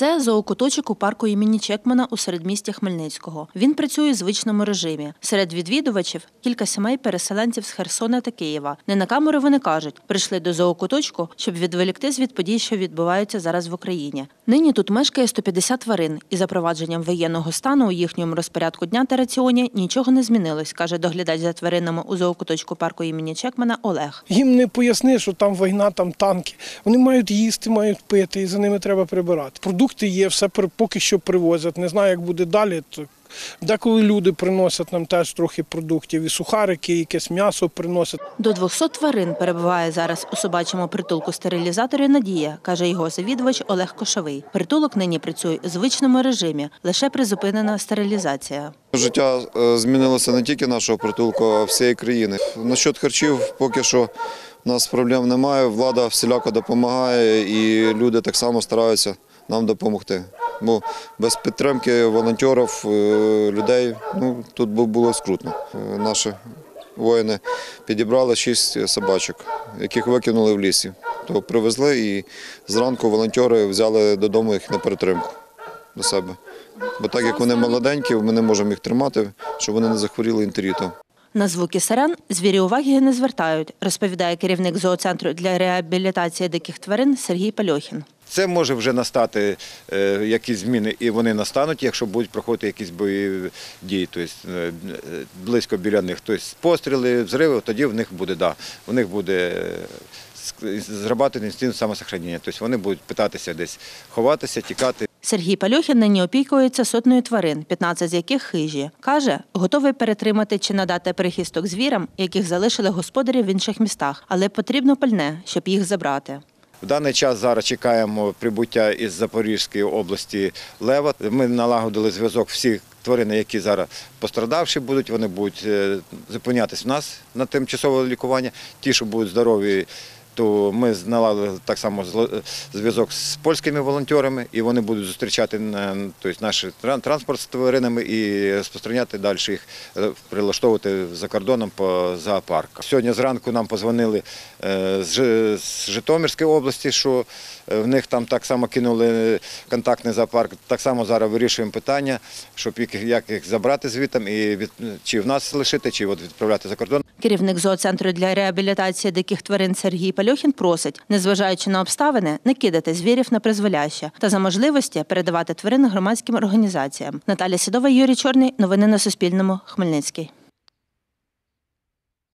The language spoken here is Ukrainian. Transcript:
Це зоокуточок у парку імені Чекмана у середмісті Хмельницького. Він працює у звичному режимі. Серед відвідувачів – кілька сімей-переселенців з Херсона та Києва. Не на камеру вони кажуть, прийшли до зоокуточку, щоб відволіктись від подій, що відбуваються зараз в Україні. Нині тут мешкає 150 тварин, і запровадженням воєнного стану у їхньому розпорядку дня та раціоні нічого не змінилось, каже доглядач за тваринами у зоокуточку парку імені Чекмана Олег. Їм не поясни, що там війна, там танки. Вони мають їсти, мають пити, і за ними треба прибирати. Продукти є, все поки що привозять. Не знаю, як буде далі. Деколи люди приносять нам теж трохи продуктів, і сухарики, і якесь м'ясо приносять. До 200 тварин перебуває зараз у собачому притулку-стерилізаторі «Надія», каже його завідувач Олег Кошовий. Притулок нині працює у звичному режимі, лише призупинена стерилізація. Життя змінилося не тільки нашого притулку, а всієї країни. Насчет харчів поки що у нас проблем немає, влада всіляко допомагає і люди так само стараються нам допомогти. Бо без підтримки волонтерів, людей, тут було скрутно. Наші воїни підібрали 6 собачок, яких викинули в лісі. То привезли і зранку волонтери взяли додому їх на перетримку до себе. Бо так як вони молоденькі, ми не можемо їх тримати, щоб вони не захворіли ентеритом. На звуки сирен звірі уваги не звертають, розповідає керівник зооцентру для реабілітації диких тварин Сергій Пальохін. Це може вже настати якісь зміни, і вони настануть, якщо будуть проходити якісь бойові дії, тобто близько біля них. Тобто постріли, взриви, тоді в них буде зрабатувати інстинкт самосохранення. Тобто вони будуть питатися десь ховатися, тікати. Сергій Пальохін нині опікується сотнею тварин, 15 з яких хижі. Каже, готовий перетримати чи надати прихисток звірам, яких залишили господарі в інших містах, але потрібно пальне, щоб їх забрати. В даний час зараз чекаємо прибуття із Запорізької області лева. Ми налагодили зв'язок всіх тварин, які зараз пострадавші будуть, вони будуть зупинятись в нас на тимчасове лікування. Ті, що будуть здорові, то ми наладили так само зв'язок з польськими волонтерами, і вони будуть зустрічати наш транспорт з тваринами і розпространяти далі їх, прилаштовувати за кордоном по зоопарках. Сьогодні зранку нам подзвонили з Житомирської області, що в них там так само кинули контактний зоопарк. Так само зараз вирішуємо питання, щоб як їх забрати звідти, і чи в нас лишити, чи відправляти за кордон. Керівник зооцентру для реабілітації диких тварин Сергій Пальохін просить, незважаючи на обставини, не кидати звірів на призволяще та за можливості передавати тварин громадським організаціям. Наталя Сідова, Юрій Чорний. Новини на Суспільному. Хмельницький.